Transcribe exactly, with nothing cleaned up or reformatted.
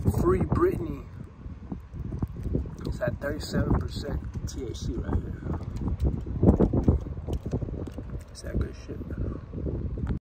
Free Britney. It's at thirty-seven percent T H C right here. It's that good shit.